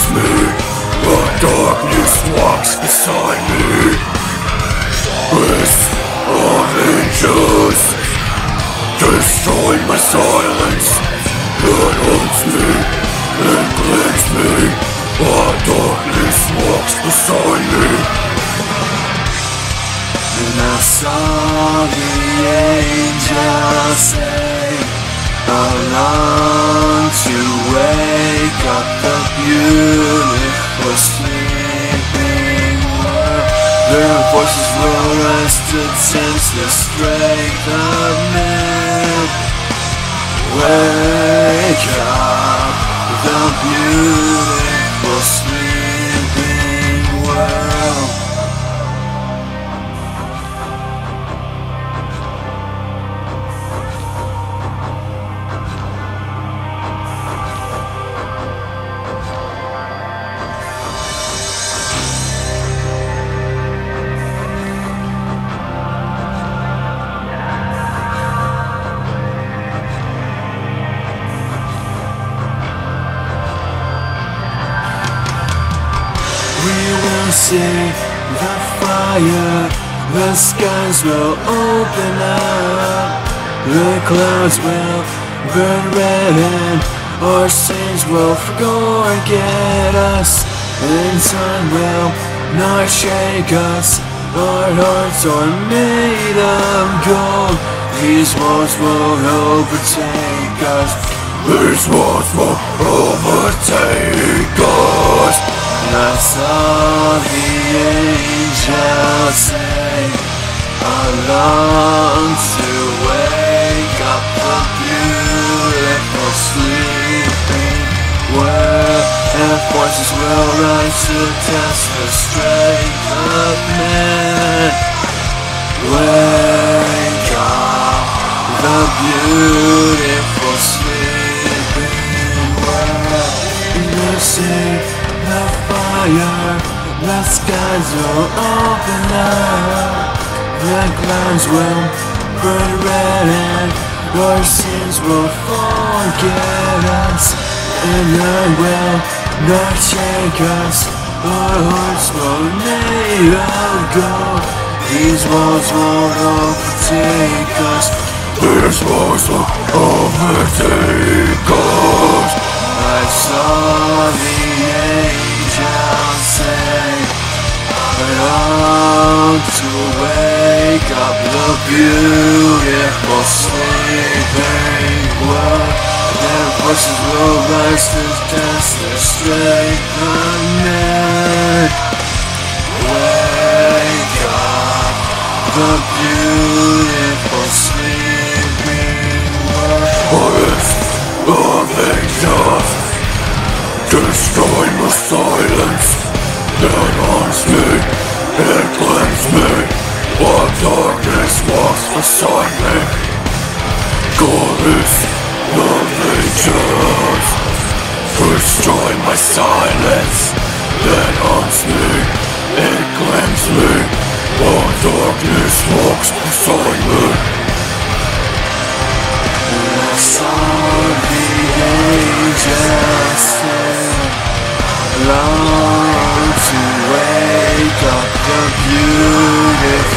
me, but darkness walks beside me. Bliss of angels, destroy my silence. It haunts me, it cleans me, but darkness walks beside me. And I saw the angels say, I long to wake up the beautiful sleeping world. Their voices will rise to sense the strength of men. Wake up the beautiful sleeping world. We will see the fire, the skies will open up, the clouds will burn red and our sins will forget us, and time will not shake us, our hearts are made of gold, these walls won't overtake us, These walls will overtake us. I saw the angels say, I long to wake up the beautiful sleeping world, and forces will rise to test the strength of men. Wake up the beautiful sleeping world. You say the fire, the skies will open up, the clouds will burn red and our sins will forget us, and none will not shake us, our hearts will made of gold, these walls won't overtake us. These walls will overtake us. I saw the angels say, I long to wake up the beautiful sleeping world. Their voices will rise to test the strength of men. Wake up the beautiful sleeping world. Of angels, destroy my silence. It haunts me, it cleans me, while darkness walks beside me. Chorus of angels, destroy my silence. It haunts me, it cleans me, while darkness walks beside me. I saw the angels say, long to wake up the beautiful